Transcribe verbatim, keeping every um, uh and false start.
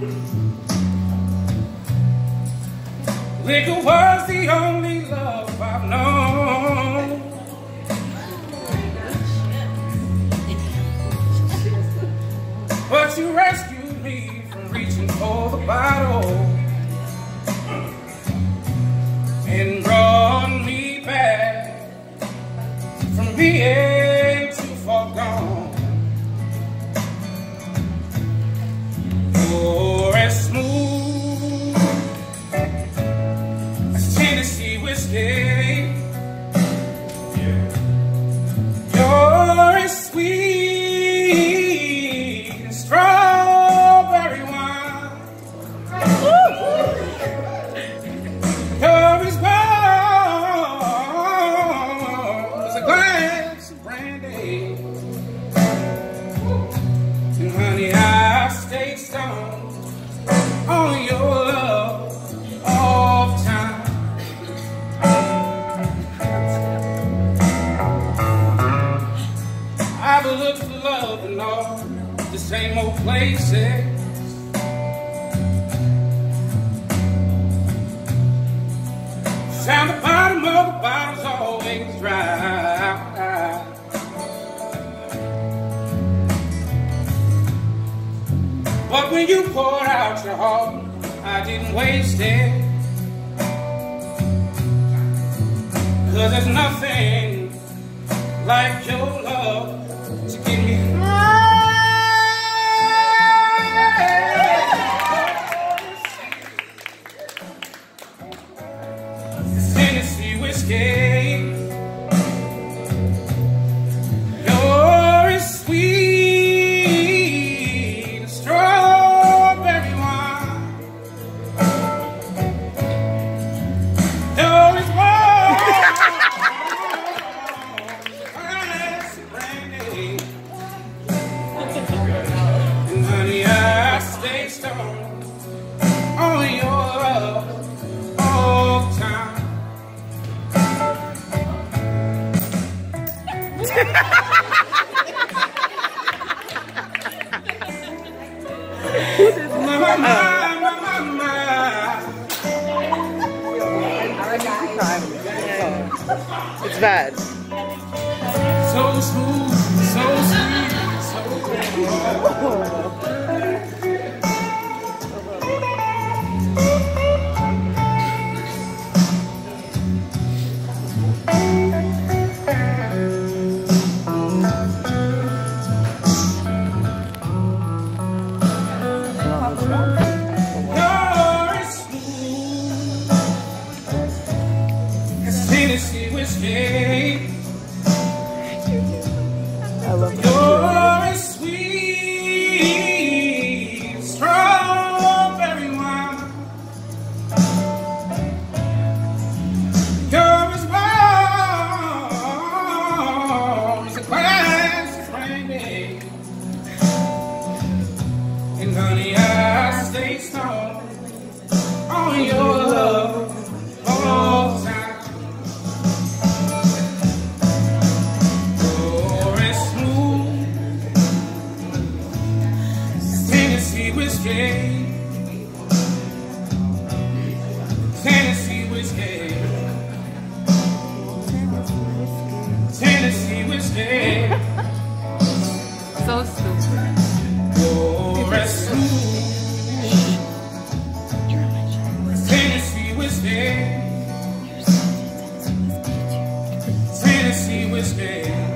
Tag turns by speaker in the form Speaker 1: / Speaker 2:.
Speaker 1: Liquor was the only love I've known. But you rescued me from reaching for the bottle and brought me back from being too far gone. You're as smooth as Tennessee whiskey. You're as sweet as strawberry wine. You're as warm as a glass of brandy. And honey, I stay stoned on your love all the time. I've looked for love in all the same old places. Found the bottom of the bottle's always dry. But when you poured out your heart, I didn't waste it. 'Cause there's nothing like your love to get me high. Tennessee whiskey. You're as sweet as strawberry wine. You're as warm as brandy. And honey, I stay stoned on your love all the time. My, my, my, my, my.
Speaker 2: It's bad.
Speaker 1: So smooth, so sweet, so good. You're as smooth as Tennessee whiskey.
Speaker 2: I love
Speaker 1: You're as sweet as strawberry wine. You're as warm as a glass of brandy. And honey, I stay strong on your love all the time. You're as smooth as Tennessee whiskey. Tennessee whiskey. Tennessee whiskey.
Speaker 2: So stupid.
Speaker 1: You're as smooth as Tennessee whiskey. Tennessee whiskey.